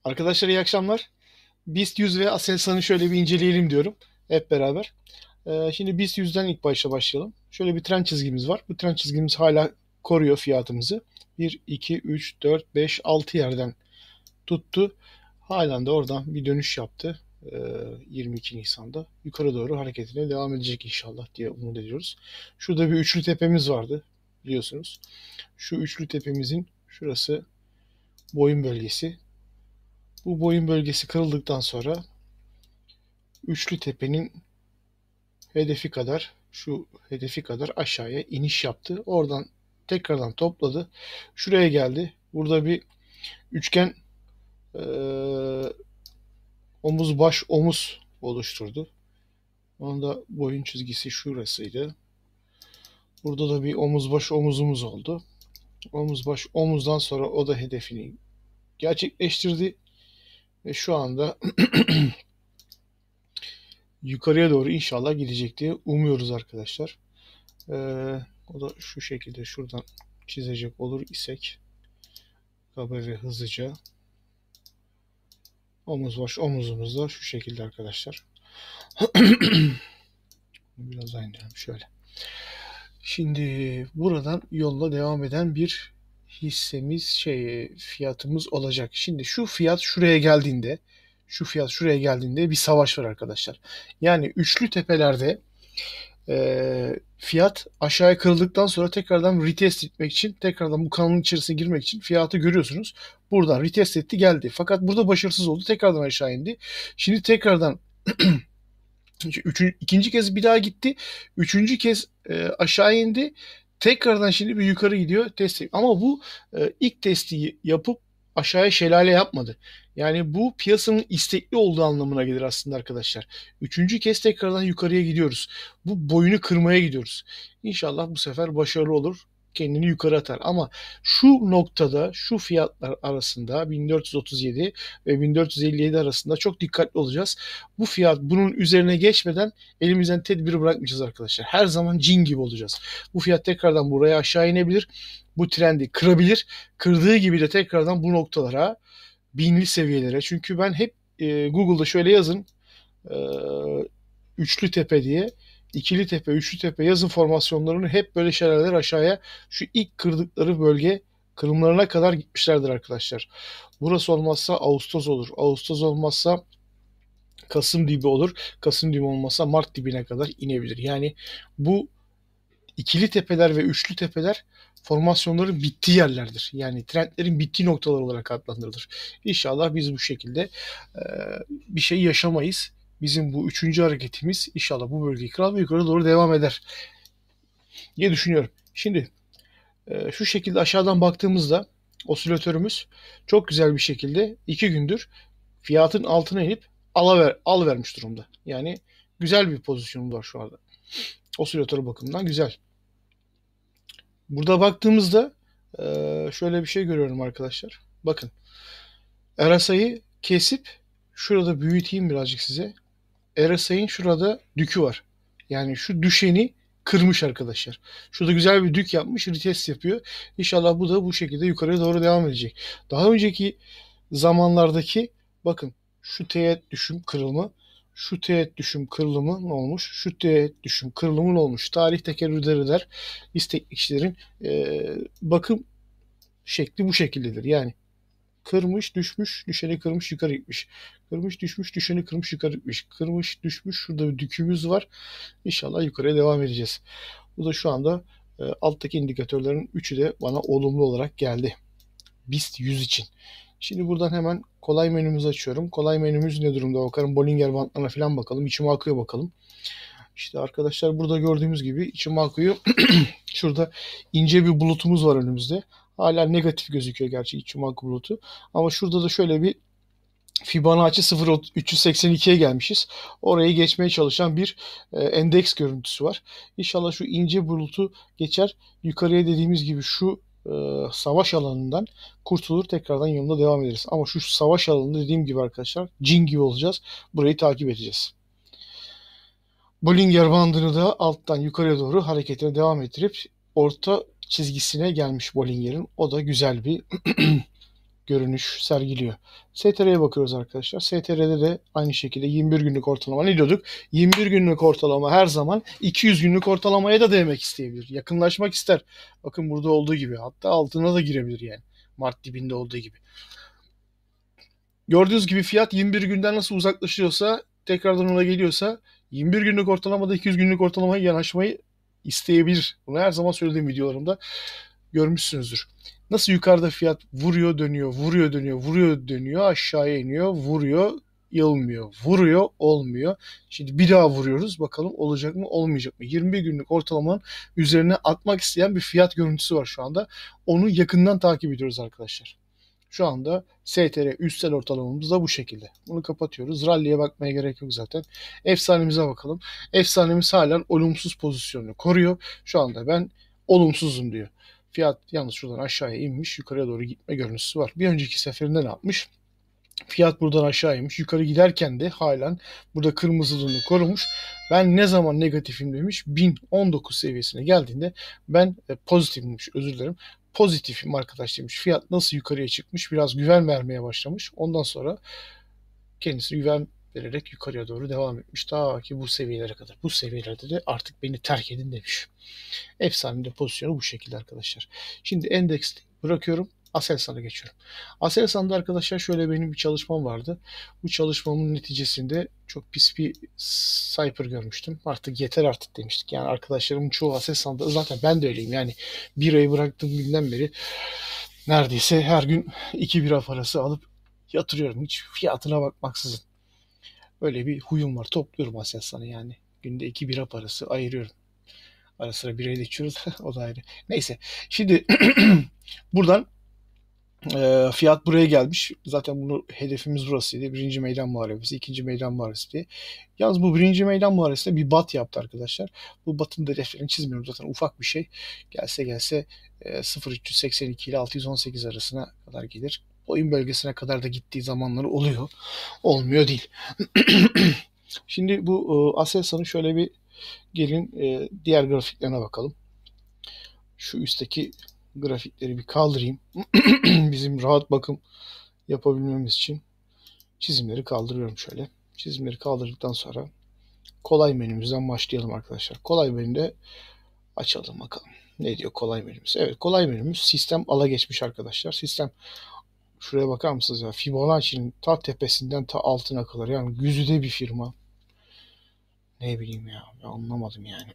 Arkadaşlar iyi akşamlar. BIST 100 ve Aselsan'ı şöyle bir inceleyelim diyorum hep beraber. Şimdi BIST 100'den ilk başta başlayalım. Şöyle bir trend çizgimiz var. Bu trend çizgimiz hala koruyor fiyatımızı. 1, 2, 3, 4, 5, 6 yerden tuttu. Halen de oradan bir dönüş yaptı. 22 Nisan'da. Yukarı doğru hareketine devam edecek inşallah diye umut ediyoruz. Şurada bir üçlü tepemiz vardı biliyorsunuz. Şu üçlü tepemizin şurası boyun bölgesi. Bu boyun bölgesi kırıldıktan sonra üçlü tepenin şu hedefi kadar aşağıya iniş yaptı. Oradan tekrardan topladı. Şuraya geldi. Burada bir üçgen eee, omuz baş omuz oluşturdu. Onun da boyun çizgisi şurasıydı. Burada da bir omuz baş omuzumuz oldu. Omuz baş omuzdan sonra o da hedefini gerçekleştirdi ve şu anda yukarıya doğru inşallah gidecek diye umuyoruz arkadaşlar. Ee, O da şu şekilde şuradan çizecek olur isek kaba ve hızlıca omuz baş omuzumuz da şu şekilde arkadaşlar. Biraz daha indirelim şöyle. Şimdi buradan yoluna devam eden bir hissemiz fiyatımız olacak. Şimdi şu fiyat şuraya geldiğinde bir savaş var arkadaşlar. Yani üçlü tepelerde fiyat aşağıya kırıldıktan sonra tekrardan retest etmek için, tekrardan bu kanalın içerisine girmek için fiyatı görüyorsunuz. Buradan retest etti geldi. Fakat burada başarısız oldu. Tekrardan aşağı indi. Şimdi tekrardan ikinci kez bir daha gitti. Üçüncü kez aşağı indi. Tekrardan şimdi bir yukarı gidiyor. Ama bu ilk testi yapıp aşağıya şelale yapmadı. Yani bu piyasanın istekli olduğu anlamına gelir aslında arkadaşlar. Üçüncü kez tekrardan yukarıya gidiyoruz. Bu boyunu kırmaya gidiyoruz. İnşallah bu sefer başarılı olur. Kendini yukarı atar. Ama şu noktada şu fiyatlar arasında 1437 ve 1457 arasında çok dikkatli olacağız. Bu fiyat bunun üzerine geçmeden elimizden tedbiri bırakmayacağız arkadaşlar. Her zaman cin gibi olacağız. Bu fiyat tekrardan buraya aşağı inebilir. Bu trendi kırabilir. Kırdığı gibi de tekrardan bu noktalara, binli seviyelere. Çünkü ben hep Google'da şöyle yazın. E, Üçlü tepe diye. İkili tepe, üçlü tepe yazın formasyonlarını hep böyle şelaleler aşağıya şu ilk kırdıkları bölge kırımlarına kadar gitmişlerdir arkadaşlar. Burası olmazsa Ağustos olur. Ağustos olmazsa Kasım dibi olur. Kasım dibi olmasa Mart dibine kadar inebilir. Yani bu ikili tepeler ve üçlü tepeler formasyonların bittiği yerlerdir. Yani trendlerin bittiği noktalar olarak adlandırılır. İnşallah biz bu şekilde e, bir şey yaşamayız. Bizim bu üçüncü hareketimiz inşallah bu bölgeyi kırar ve yukarı doğru devam eder diye düşünüyorum. Şimdi şu şekilde aşağıdan baktığımızda osilatörümüz çok güzel bir şekilde 2 gündür fiyatın altına inip alıvermiş durumda. Yani güzel bir pozisyonum var şu anda. Osilatör bakımından güzel. Burada baktığımızda şöyle bir şey görüyorum arkadaşlar. Bakın. RSI'yi kesip şurada büyüteyim birazcık size. RSI'nin şurada dükü var. Yani şu düşeni kırmış arkadaşlar. Şurada güzel bir dük yapmış, retest yapıyor. İnşallah bu da bu şekilde yukarıya doğru devam edecek. Daha önceki zamanlardaki bakın şu teğet düşüm kırılma, şu teğet düşüm kırılımı ne olmuş, şu teğet düşüm kırılımı ne olmuş. Tarih tekerrür eder. İstekli kişilerin bakım şekli bu şekildedir. Yani kırmış, düşmüş, düşeni kırmış, yukarı gitmiş. Kırmış, düşmüş, düşeni kırmış, yukarı gitmiş. Kırmış, düşmüş, şurada bir dükümüz var. İnşallah yukarıya devam edeceğiz. Bu da şu anda alttaki indikatörlerin üçü de bana olumlu olarak geldi. BIST 100 için. Şimdi buradan hemen kolay menümüzü açıyorum. Kolay menümüz ne durumda bakalım. Bollinger Bandlarına falan bakalım. Ichimoku'ya bakalım. İşte arkadaşlar burada gördüğümüz gibi Ichimoku'yu şurada ince bir bulutumuz var önümüzde. Hala negatif gözüküyor gerçi Ichimoku bulutu. Ama şurada da şöyle bir Fibonacci 0.382'ye gelmişiz. Orayı geçmeye çalışan bir endeks görüntüsü var. İnşallah şu ince bulutu geçer. Yukarıya dediğimiz gibi şu savaş alanından kurtulur. Tekrardan yoluna devam ederiz. Ama şu savaş alanında dediğim gibi arkadaşlar cin gibi olacağız. Burayı takip edeceğiz. Bollinger bandını da alttan yukarıya doğru hareketine devam ettirip orta çizgisine gelmiş Bollinger'in. O da güzel bir görünüş sergiliyor. STR'ye bakıyoruz arkadaşlar. STR'de de aynı şekilde 21 günlük ortalama ne diyorduk? 21 günlük ortalama her zaman 200 günlük ortalamaya da değmek isteyebilir. Yakınlaşmak ister. Bakın burada olduğu gibi. Hatta altına da girebilir yani. Mart dibinde olduğu gibi. Gördüğünüz gibi fiyat 21 günden nasıl uzaklaşıyorsa, tekrardan ona geliyorsa 21 günlük ortalamada 200 günlük ortalamaya yanaşmayı isteyebilir. Bunu her zaman söylediğim videolarımda görmüşsünüzdür. Nasıl yukarıda fiyat vuruyor dönüyor, vuruyor dönüyor, vuruyor dönüyor, aşağıya iniyor, vuruyor, yılmıyor, vuruyor, olmuyor. Şimdi bir daha vuruyoruz. Bakalım olacak mı, olmayacak mı? 21 günlük ortalamanın üzerine atmak isteyen bir fiyat görüntüsü var şu anda. Onu yakından takip ediyoruz arkadaşlar. Şu anda STR üstel ortalamamız da bu şekilde. Bunu kapatıyoruz. Rally'ye bakmaya gerek yok zaten. Efsanemize bakalım. Efsanemiz halen olumsuz pozisyonunu koruyor. Şu anda ben olumsuzum diyor. Fiyat yalnız şuradan aşağıya inmiş. Yukarıya doğru gitme görüntüsü var. Bir önceki seferinde ne yapmış? Fiyat buradan aşağı inmiş. Yukarı giderken de halen burada kırmızılığını korumuş. Ben ne zaman negatifim demiş. 1019 seviyesine geldiğinde ben pozitifimmiş, özür dilerim. Pozitifim arkadaş demiş. Fiyat nasıl yukarıya çıkmış? Biraz güven vermeye başlamış. Ondan sonra kendisi güven vererek yukarıya doğru devam etmiş. Ta ki bu seviyelere kadar. Bu seviyelerde de artık beni terk edin demiş. Efsanenin pozisyonu bu şekilde arkadaşlar. Şimdi endeks bırakıyorum. Aselsan'a geçiyorum. Aselsan'da arkadaşlar şöyle benim bir çalışmam vardı. Bu çalışmamın neticesinde çok pis bir Cypher görmüştüm. Artık yeter artık demiştik. Yani arkadaşlarımın çoğu Aselsan'da, zaten ben de öyleyim. Yani birayı bıraktığım günden beri neredeyse her gün 2 bira parası alıp yatırıyorum. Hiç fiyatına bakmaksızın. Öyle bir huyum var. Topluyorum Aselsan'ı yani. Günde 2 bira parası ayırıyorum. Ara sıra birayı da içiyoruz. O da ayrı. Neyse. Şimdi buradan fiyat buraya gelmiş. Zaten bunu hedefimiz burasıydı. Birinci meydan muharebesi, ikinci meydan muharebesi diye. Yalnız bu birinci meydan muharebesinde bir bat yaptı arkadaşlar. Bu batın da hedeflerini çizmiyorum zaten, ufak bir şey. Gelse 0.382 ile 618 arasına kadar gelir. Oyun bölgesine kadar da gittiği zamanları oluyor. Olmuyor değil. Şimdi bu Aselsan'ın şöyle bir gelin diğer grafiklerine bakalım. Şu üstteki grafikleri bir kaldırayım. Bizim rahat bakım yapabilmemiz için çizimleri kaldırıyorum şöyle. Çizimleri kaldırdıktan sonra kolay menümüzden başlayalım arkadaşlar. Kolay menüde açalım bakalım. Ne diyor kolay menümüz? Evet, kolay menümüz sistem ala geçmiş arkadaşlar. Sistem, şuraya bakar mısınız ya? Fibonacci'nin ta tepesinden ta altına kadar, yani güzide bir firma. Ne bileyim ya, ben anlamadım yani.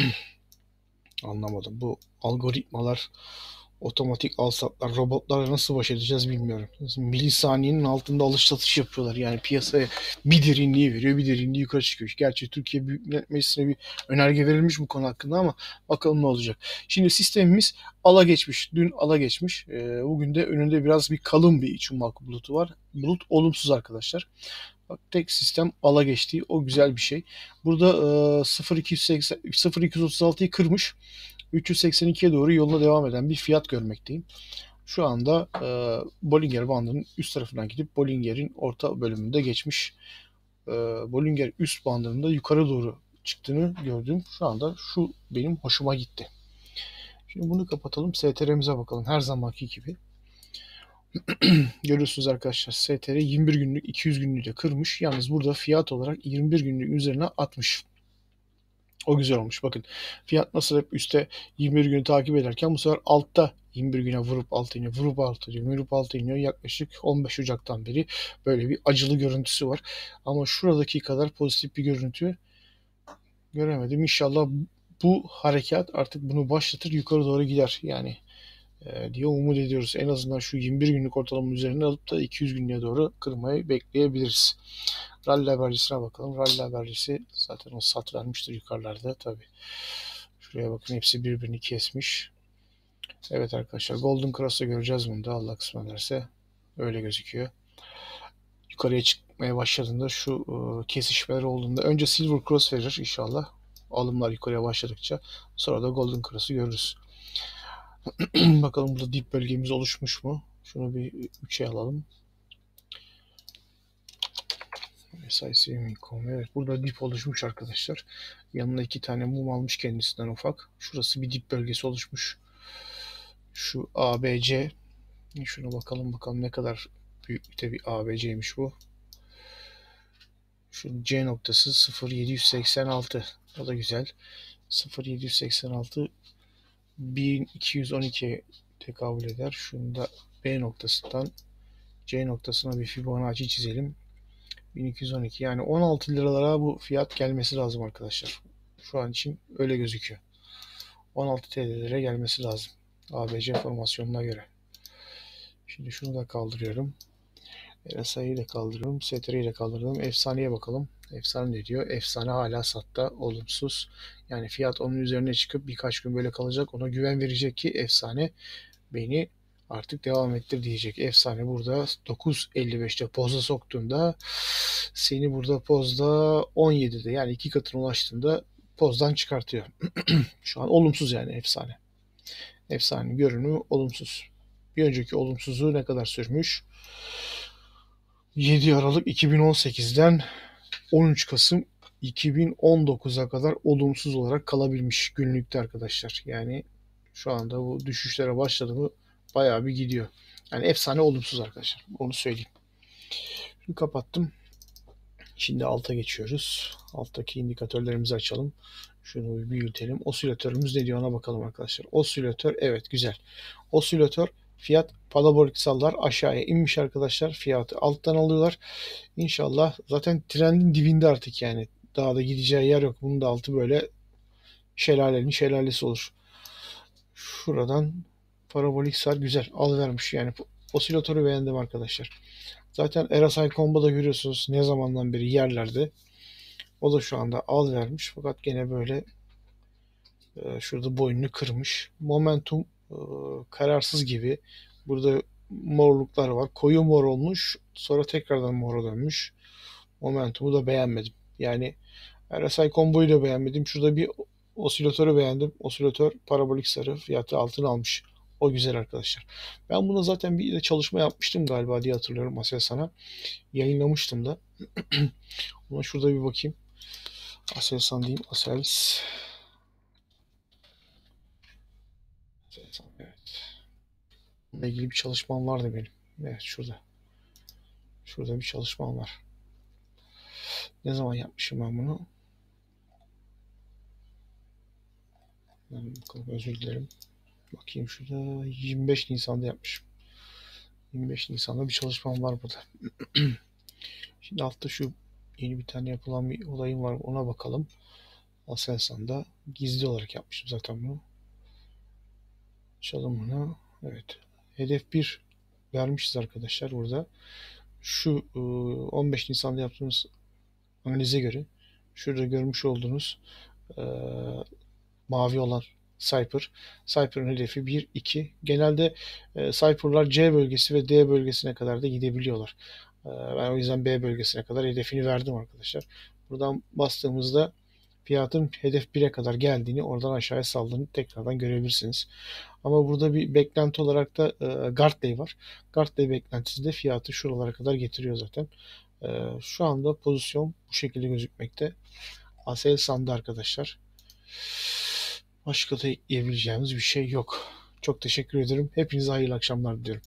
Anlamadım. Bu algoritmalar, otomatik alsatlar, robotlarla nasıl baş edeceğiz bilmiyorum. Milisaniyenin altında alış satış yapıyorlar. Yani piyasaya bir derinliği veriyor, bir derinliği yukarı çıkıyor. Gerçi Türkiye Büyük Millet Meclisi'ne bir önerge verilmiş bu konu hakkında ama bakalım ne olacak. Şimdi sistemimiz ala geçmiş. Dün ala geçmiş. Bugün de önünde biraz bir kalın bir iç ummak bulutu var. Bulut olumsuz arkadaşlar. Bak, tek sistem ala geçtiği, o güzel bir şey. Burada 0.236'yı kırmış. 382'ye doğru yoluna devam eden bir fiyat görmekteyim. Şu anda Bollinger bandının üst tarafından gidip Bollinger'in orta bölümünde geçmiş. Bollinger üst bandının da yukarı doğru çıktığını gördüm. Şu anda şu benim hoşuma gitti. Şimdi bunu kapatalım. STR'mize bakalım. Her zamanki gibi. Görüyorsunuz arkadaşlar, STR 21 günlük 200 günlüğü de kırmış. Yalnız burada fiyat olarak 21 günlük üzerine atmış. O güzel olmuş. Bakın fiyat nasıl hep üstte 21 günü takip ederken bu sefer altta 21 güne vurup altı iniyor, vurup altı iniyor, vurup altı iniyor. Yaklaşık 15 Ocak'tan beri böyle bir acılı görüntüsü var. Ama şuradaki kadar pozitif bir görüntü göremedim. İnşallah bu harekat artık bunu başlatır, yukarı doğru gider. Yani diye umut ediyoruz. En azından şu 21 günlük ortalama üzerine alıp da 200 günlüğe doğru kırmayı bekleyebiliriz. Rally habercisine bakalım. Rally habercisi zaten o sat vermiştir yukarılarda tabi. Şuraya bakın, hepsi birbirini kesmiş. Evet arkadaşlar, Golden Cross'ta göreceğiz bunu da, Allah kısmet ederse. Öyle gözüküyor. Yukarıya çıkmaya başladığında, şu kesişmeler olduğunda önce Silver Cross verir inşallah. Alımlar yukarıya başladıkça, sonra da Golden Cross'u görürüz. Bakalım burada dip bölgemiz oluşmuş mu? Şunu bir 3'e alalım. Evet, burada dip oluşmuş arkadaşlar. Yanına 2 tane mum almış kendisinden ufak. Şurası bir dip bölgesi oluşmuş. Şu ABC Şuna bakalım ne kadar büyüklükte bir ABC'ymiş bu. Şu C noktası 0,786. O da güzel. 0,786 1212'ye tekabül eder. Şunu da B noktasından C noktasına bir Fibonacci çizelim. 1212 yani 16 liralara bu fiyat gelmesi lazım arkadaşlar. Şu an için öyle gözüküyor. 16 TL'lere gelmesi lazım. ABC formasyonuna göre. Şimdi şunu da kaldırıyorum. RSI'yi de kaldırıyorum. STR'yi de kaldırdım. Efsaneye bakalım. Efsane ne diyor? Efsane hala satta. Olumsuz. Yani fiyat onun üzerine çıkıp birkaç gün böyle kalacak. Ona güven verecek ki efsane beni artık devam ettir diyecek. Efsane burada 9.55'te poza soktuğunda seni burada pozda 17'de yani 2 katına ulaştığında pozdan çıkartıyor. Şu an olumsuz yani efsane. Efsane görünümü olumsuz. Bir önceki olumsuzluğu ne kadar sürmüş? 7 Aralık 2018'den 13 Kasım 2019'a kadar olumsuz olarak kalabilmiş günlükte arkadaşlar. Yani şu anda bu düşüşlere başladı mı bayağı bir gidiyor. Yani efsane olumsuz arkadaşlar. Onu söyleyeyim. Şimdi kapattım. Şimdi alta geçiyoruz. Alttaki indikatörlerimizi açalım. Şunu bir büyütelim. Osilatörümüz ne diyor ona bakalım arkadaşlar. Osilatör evet güzel. Osilatör fiyat parabolik sallar aşağıya inmiş arkadaşlar. Fiyatı alttan alıyorlar. İnşallah zaten trendin dibinde artık yani. Daha da gideceği yer yok. Bunun da altı böyle şelalenin şelalesi olur. Şuradan parabolik sar güzel. Alıvermiş yani. Osilatörü beğendim arkadaşlar. Zaten RSI Combo'da görüyorsunuz ne zamandan beri yerlerde. O da şu anda al vermiş. Fakat gene böyle şurada boynunu kırmış. Momentum kararsız gibi. Burada morluklar var. Koyu mor olmuş. Sonra tekrardan mora dönmüş. Momentumu da beğenmedim. Yani RSI Combo'yu da beğenmedim. Şurada bir osilatörü beğendim. Osilatör parabolik sarı fiyatı altına almış. O güzel arkadaşlar. Ben buna zaten bir de çalışma yapmıştım galiba diye hatırlıyorum Aselsan'a. Yayınlamıştım da. Ama şurada bir bakayım. Aselsan diyeyim. Aselsan. Evet. Bununla ilgili bir çalışmam vardı benim. Evet şurada. Şurada bir çalışmam var. Ne zaman yapmışım ben bunu? Bakalım özür dilerim. Bakayım şurada 25 Nisan'da yapmışım. 25 Nisan'da bir çalışmam var burada. Şimdi altta şu yeni bir tane yapılan bir olayım var. Ona bakalım. Aselsan'da gizli olarak yapmışım zaten bunu. Açalım bunu. Evet. Hedef 1 vermişiz arkadaşlar burada. Şu 15 Nisan'da yaptığımız analize göre şurada görmüş olduğunuz mavi olan Cyper. Cyper'ın hedefi 1, 2. Genelde Cyper'lar C bölgesi ve D bölgesine kadar da gidebiliyorlar. Ben o yüzden B bölgesine kadar hedefini verdim arkadaşlar. Buradan bastığımızda fiyatın hedef 1'e kadar geldiğini, oradan aşağıya saldığını tekrardan görebilirsiniz. Ama burada bir beklenti olarak da Gartley var. Gartley beklentisi de fiyatı şuralara kadar getiriyor zaten. Şu anda pozisyon bu şekilde gözükmekte. Aselsan'da arkadaşlar. Başka da ekleyebileceğimiz bir şey yok. Çok teşekkür ederim. Hepinize hayırlı akşamlar diliyorum.